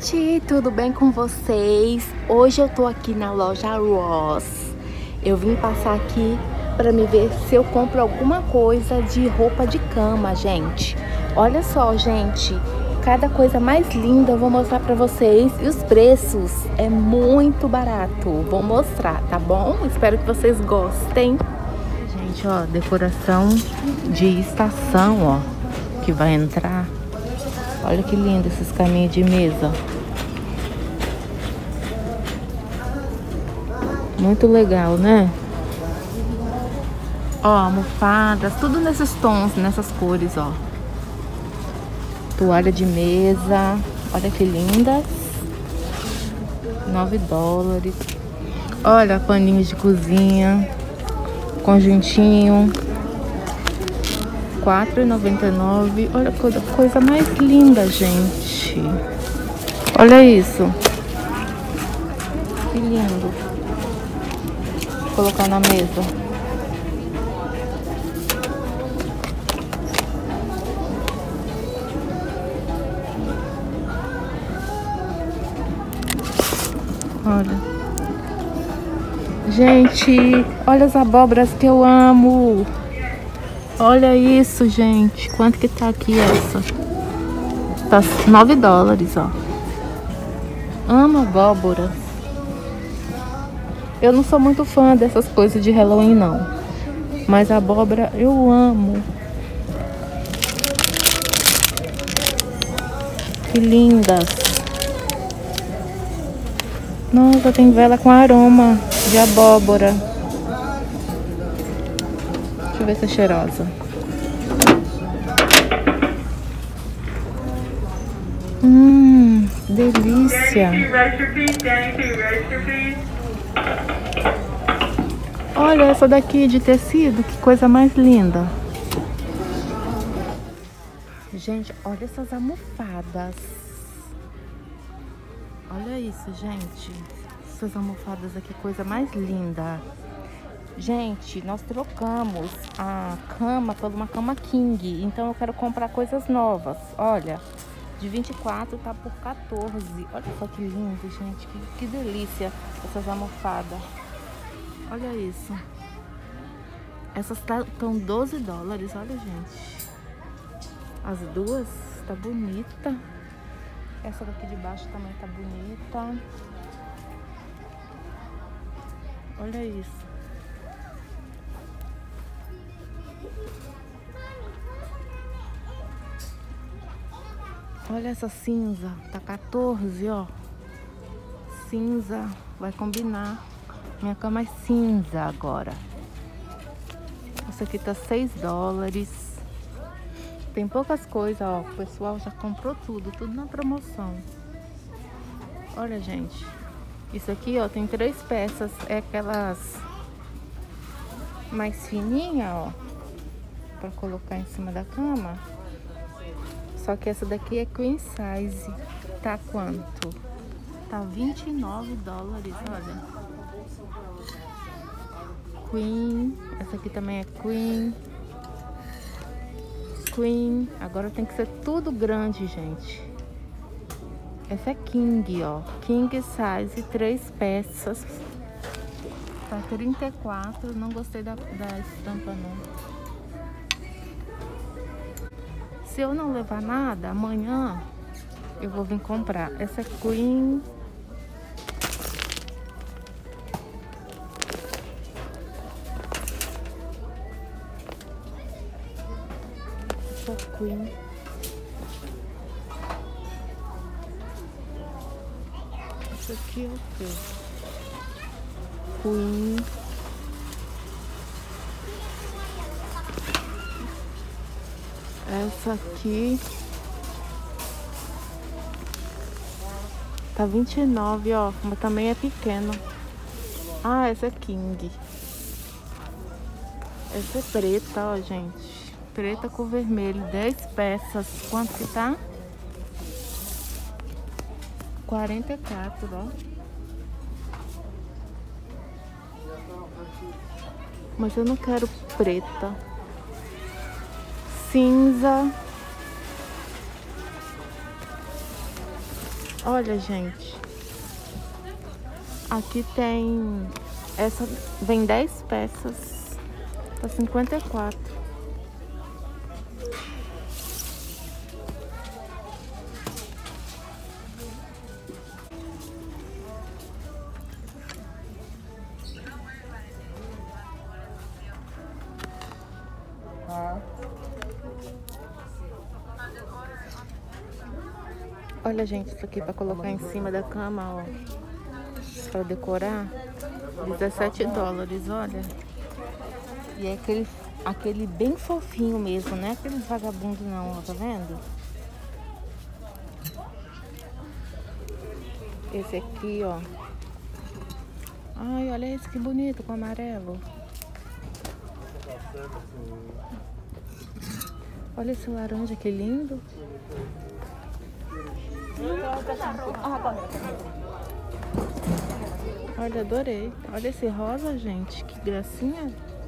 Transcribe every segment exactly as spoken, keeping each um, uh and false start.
gente, tudo bem com vocês? Hoje eu tô aqui na loja Ross. Eu vim passar aqui para me ver se eu compro alguma coisa de roupa de cama, gente. Olha só, gente, cada coisa mais linda eu vou mostrar para vocês. E os preços é muito barato. Vou mostrar, tá bom? Espero que vocês gostem. Gente, ó, decoração de estação, ó, que vai entrar. Olha que lindo esses caminhos de mesa. Muito legal, né? Ó, almofadas, tudo nesses tons, nessas cores, ó. Toalha de mesa, olha que lindas. nove dólares. Olha, paninhos de cozinha, conjuntinho. quatro e noventa e nove. Olha que coisa mais linda, gente. Olha isso. Que lindo. Vou colocar na mesa. Olha. Gente, olha as abóboras que eu amo. Olha isso, gente. Quanto que tá aqui essa? Tá nove dólares, ó. Amo abóboras. Eu não sou muito fã dessas coisas de Halloween, não. Mas a abóbora eu amo. Que lindas. Nossa, tem vela com aroma de abóbora. Deixa eu ver se é cheirosa. Hum, delícia. Olha essa daqui de tecido, que coisa mais linda. Gente, olha essas almofadas. Olha isso, gente. Essas almofadas aqui, coisa mais linda. Gente, nós trocamos a cama por uma cama king. Então eu quero comprar coisas novas. Olha, de vinte e quatro tá por quatorze. Olha só que lindo, gente. Que, que delícia essas almofadas. Olha isso. Essas estão doze dólares. Olha, gente. As duas tá bonita. Essa daqui de baixo também tá bonita. Olha isso. Olha essa cinza, tá quatorze, ó. Cinza, vai combinar. Minha cama é cinza agora. Essa aqui tá seis dólares. Tem poucas coisas, ó. O pessoal já comprou tudo, tudo na promoção. Olha, gente. Isso aqui, ó, tem três peças. É aquelas mais fininha, ó, pra colocar em cima da cama. Só que essa daqui é queen size. Tá quanto? Tá vinte e nove dólares, olha. Queen. Essa aqui também é queen. Queen. Agora tem que ser tudo grande, gente. Essa é king, ó. King size, três peças. Tá trinta e quatro. Não gostei da, da estampa, não. Se eu não levar nada, amanhã eu vou vir comprar. Essa é queen. Essa é queen. Essa aqui é o quê? Queen. Essa aqui tá vinte e nove, ó, mas também é pequena. Ah, essa é king. Essa é preta, ó, gente. Preta com vermelho, dez peças. Quanto que tá? quarenta e quatro, ó. Mas eu não quero preta. Cinza. Olha, gente. Aqui tem... Essa vem dez peças. Tá cinquenta e quatro. Olha, gente, isso aqui pra colocar em cima da cama, ó. Pra decorar. dezessete dólares, olha. E é aquele, aquele bem fofinho mesmo, né? Aqueles vagabundos não, ó, tá vendo? Esse aqui, ó. Ai, olha esse que bonito com amarelo. Olha esse laranja, que lindo. Olha, adorei. Olha esse rosa, gente. Que gracinha.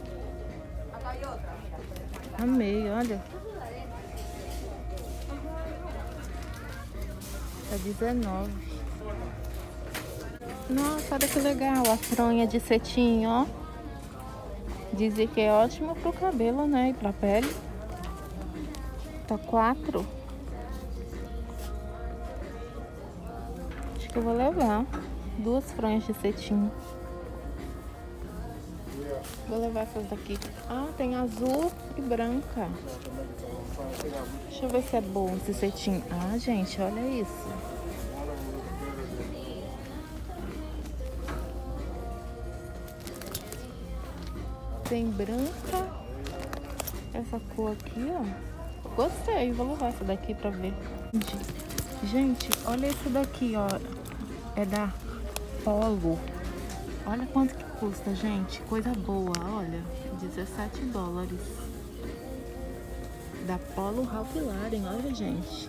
Amei, olha. Tá dezenove. Nossa, olha que legal. A fronha de cetim, ó. Dizem que é ótimo pro cabelo, né? E pra pele. Tá quatro. Acho que eu vou levar. Duas fronhas de cetim. Vou levar essas daqui. Ah, tem azul e branca. Deixa eu ver se é bom esse cetim. Ah, gente, olha isso. Tem branca. Essa cor aqui, ó. Gostei. Vou levar essa daqui pra ver. Gente, olha esse daqui, ó. É da Polo. Olha quanto que custa, gente. Coisa boa, olha. dezessete dólares. Da Polo Ralph Lauren, olha, gente.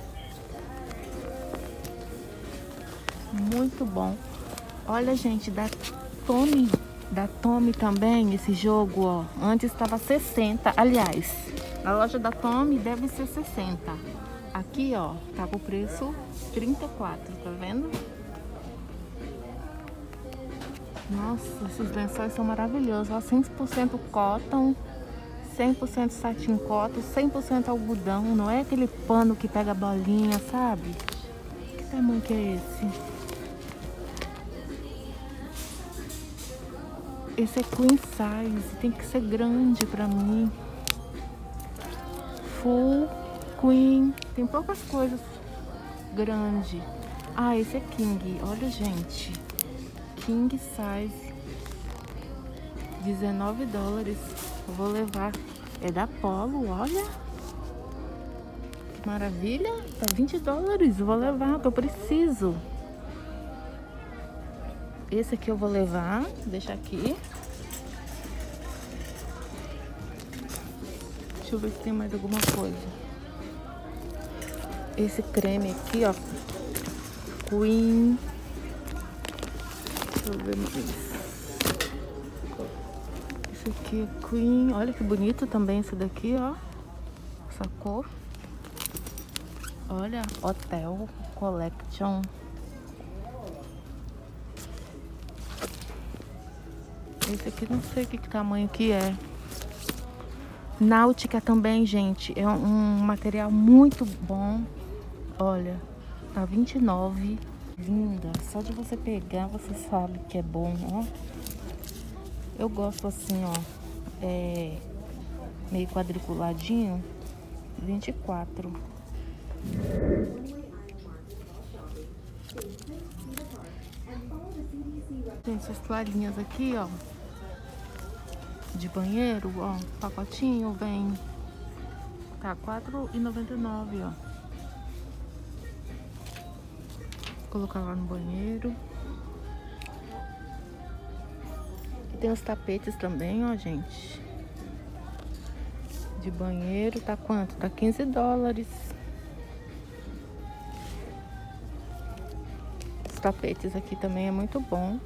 Muito bom. Olha, gente, da Tommy. Da Tommy também, esse jogo, ó. Antes estava sessenta. Aliás, na loja da Tommy deve ser sessenta. Aqui, ó, tá com o preço trinta e quatro, tá vendo? Nossa, esses lençóis são maravilhosos. Ó, cem por cento cotton, cem por cento satin cotton, cem por cento algodão. Não é aquele pano que pega bolinha, sabe? Que tamanho que é esse? Esse é queen size. Tem que ser grande pra mim. Full, queen. Tem poucas coisas grande. Ah, esse é king. Olha, gente. King size, dezenove dólares. Eu vou levar. É da Polo, olha. Que maravilha. Tá vinte dólares. Eu vou levar, que eu preciso. Esse aqui eu vou levar. Deixa aqui. Deixa eu ver se tem mais alguma coisa. Esse creme aqui, ó. Queen. Deixa eu ver mais. Esse aqui é Queen. Olha que bonito também esse daqui, ó. Essa cor. Olha, Hotel Collection. Esse aqui não sei que, que tamanho que é. Náutica também, gente. É um material muito bom. Olha, tá vinte e nove. Linda. Só de você pegar, você sabe que é bom, ó. Eu gosto assim, ó. É meio quadriculadinho. vinte e quatro. Tem essas toalhinhas aqui, ó. De banheiro, ó. Pacotinho vem. Tá quatro e noventa e nove, ó. Colocar lá no banheiro. E tem os tapetes também, ó, gente. De banheiro, tá quanto? Tá quinze dólares. Os tapetes aqui também é muito bom.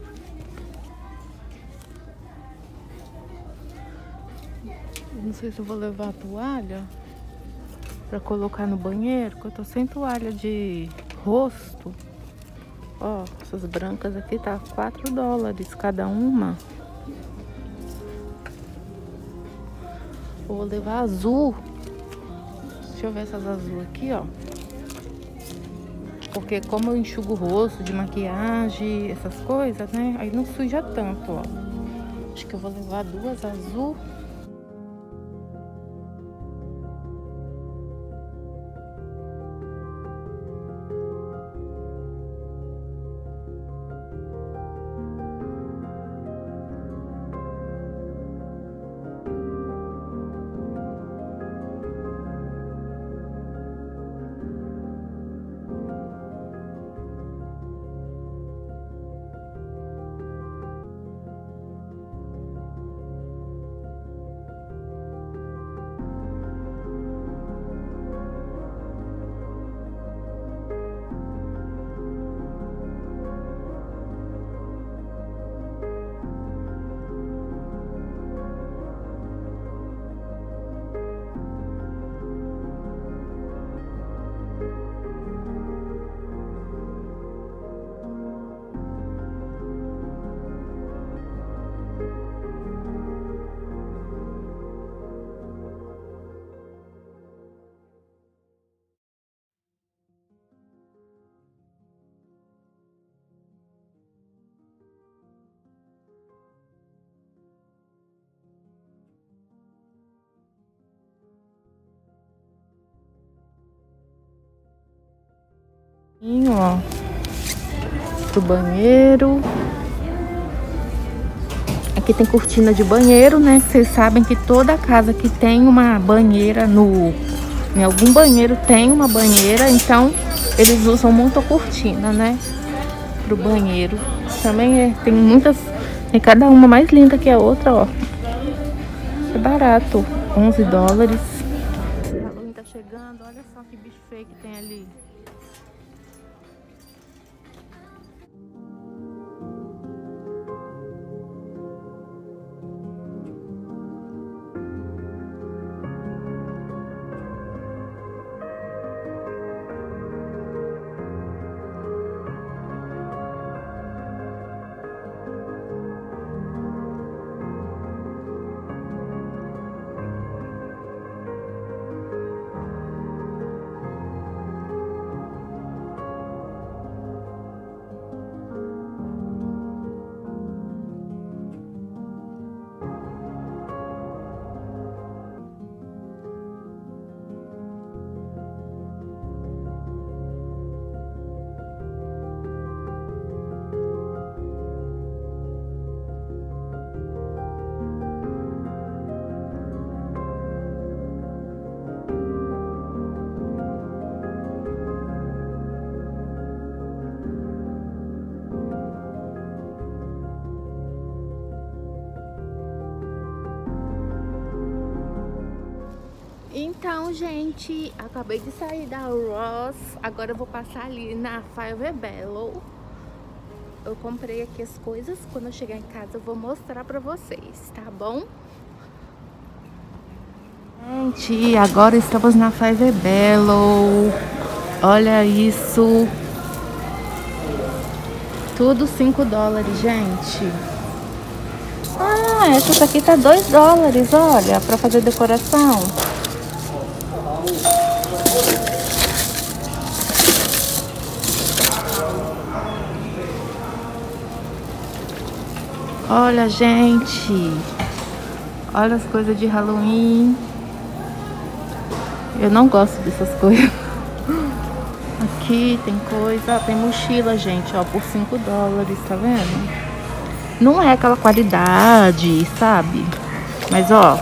Não sei se eu vou levar a toalha pra colocar no banheiro, porque eu tô sem toalha de rosto. Ó, essas brancas aqui tá quatro dólares cada uma. Vou levar azul. Deixa eu ver essas azul aqui, ó. Porque como eu enxugo o rosto de maquiagem, essas coisas, né? Aí não suja tanto, ó. Acho que eu vou levar duas azul. Ó, pro banheiro. Aqui tem cortina de banheiro, né? Vocês sabem que toda casa que tem uma banheira no... Em algum banheiro tem uma banheira, então eles usam muita cortina, né? Pro banheiro. Também é, tem muitas... Tem cada uma mais linda que a outra, ó. É barato, onze dólares. O Halloween tá chegando, olha só que bicho feio que tem ali. Então, gente, acabei de sair da Ross. Agora eu vou passar ali na Five Below. Eu comprei aqui as coisas. Quando eu chegar em casa eu vou mostrar pra vocês, tá bom? Gente, agora estamos na Five Below. Olha isso. Tudo cinco dólares, gente. Ah, essa aqui tá dois dólares, olha, pra fazer decoração. Olha, gente. Olha as coisas de Halloween. Eu não gosto dessas coisas. Aqui tem coisa, tem mochila, gente, ó, por cinco dólares, tá vendo? Não é aquela qualidade, sabe? Mas, ó,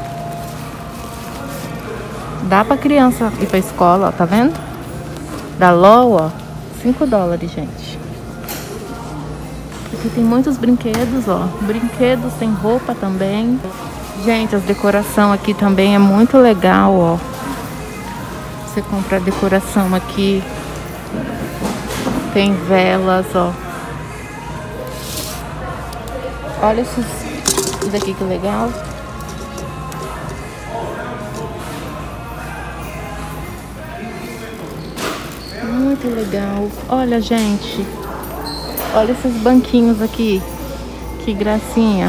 dá pra criança ir pra escola, ó, tá vendo? Da L O L, ó, cinco dólares, gente. Aqui tem muitos brinquedos, ó. Brinquedos, tem roupa também. Gente, as decoração aqui também é muito legal, ó. Você compra a decoração aqui. Tem velas, ó. Olha esses, isso aqui que legal. Muito legal. Olha, gente. Olha esses banquinhos aqui. Que gracinha.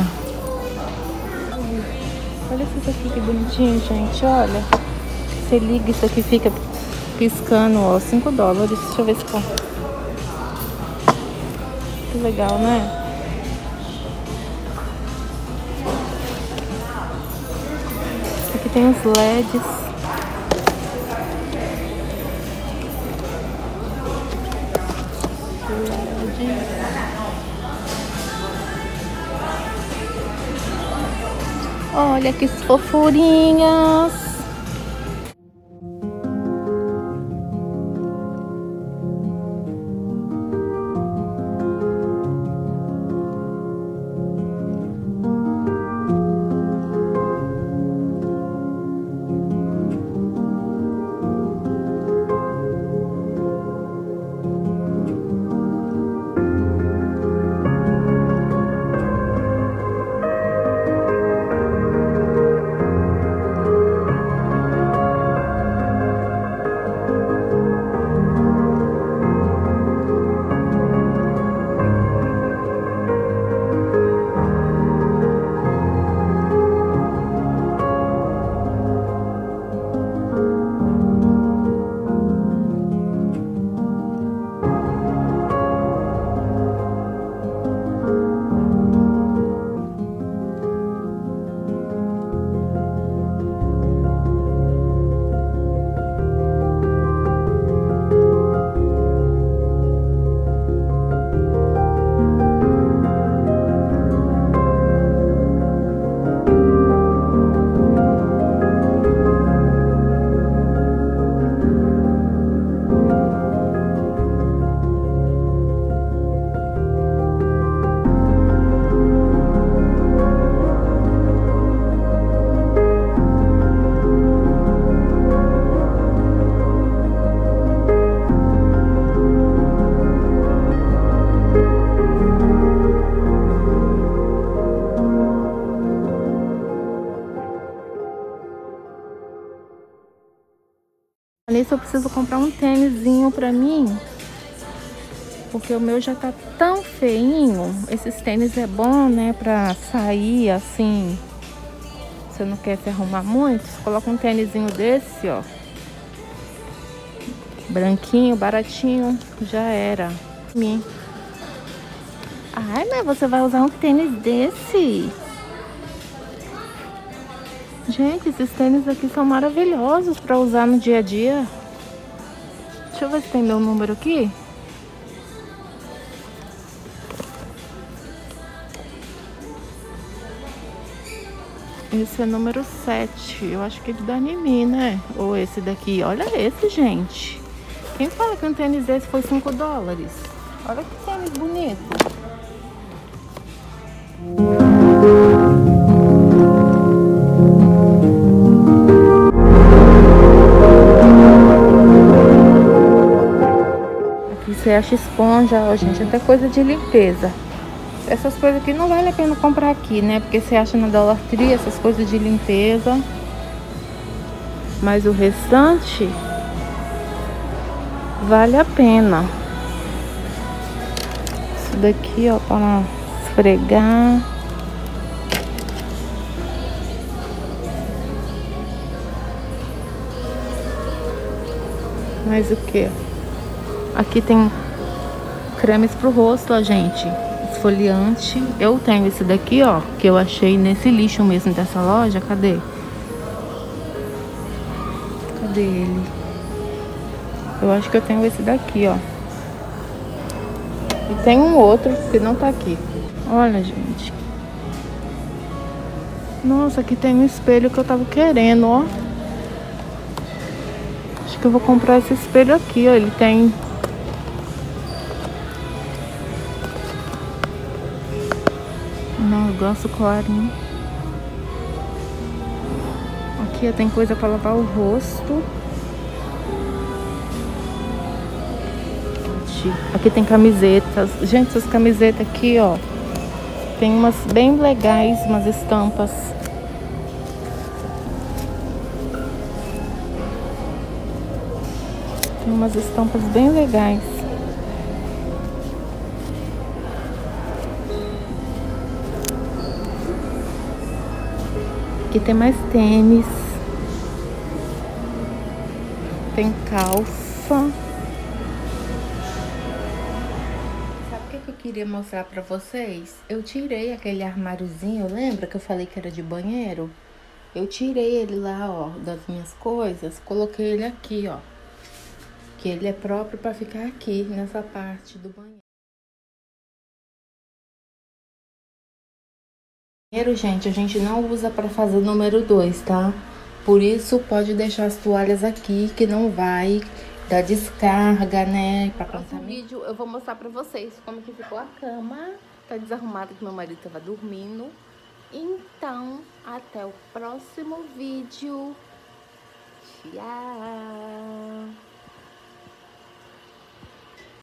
Olha esses aqui, que bonitinho, gente. Olha. Você liga, isso aqui fica piscando, ó. cinco dólares. Deixa eu ver se tá. Que legal, né? Aqui tem os L E Ds. Olha que fofurinhas. Nisso eu preciso comprar um tênisinho pra mim, porque o meu já tá tão feinho. Esses tênis é bom, né, pra sair assim. Você não quer se arrumar muito, você coloca um tênisinho desse, ó. Branquinho, baratinho, já era. Ai, mas você vai usar um tênis desse? Gente, esses tênis aqui são maravilhosos para usar no dia a dia. Deixa eu ver se tem meu número aqui. Esse é número sete. Eu acho que é da Anime, né? Ou esse daqui. Olha esse, gente. Quem fala que um tênis desse foi cinco dólares? Olha que tênis bonito. Você acha esponja, ó, gente, até coisa de limpeza. Essas coisas aqui não vale a pena comprar aqui, né? Porque você acha na Dollar Tree essas coisas de limpeza. Mas o restante vale a pena. Isso daqui, ó, para esfregar. Mais o que? Aqui tem cremes pro rosto, ó, gente. Esfoliante. Eu tenho esse daqui, ó, que eu achei nesse lixo mesmo dessa loja. Cadê? Cadê ele? Eu acho que eu tenho esse daqui, ó. E tem um outro que não tá aqui. Olha, gente. Nossa, aqui tem um espelho que eu tava querendo, ó. Acho que eu vou comprar esse espelho aqui, ó. Ele tem... Não, eu gosto clarinho. Aqui tem coisa para lavar o rosto. Aqui tem camisetas. Gente, essas camisetas aqui, ó, tem umas bem legais, umas estampas. Tem umas estampas bem legais. aqui tem mais tênis. Tem calça. Sabe o que que eu queria mostrar pra vocês? Eu tirei aquele armáriozinho, lembra que eu falei que era de banheiro? Eu tirei ele lá, ó, das minhas coisas, coloquei ele aqui, ó. Que ele é próprio pra ficar aqui, nessa parte do banheiro. Banheiro, gente, a gente não usa pra fazer número dois, tá? Por isso, pode deixar as toalhas aqui, que não vai dar descarga, né? Pra próximo vídeo, eu vou mostrar pra vocês como que ficou a cama. Tá desarrumada que meu marido tava dormindo. Então, até o próximo vídeo. Tchau!